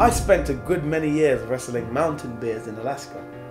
I spent a good many years wrestling mountain bears in Alaska.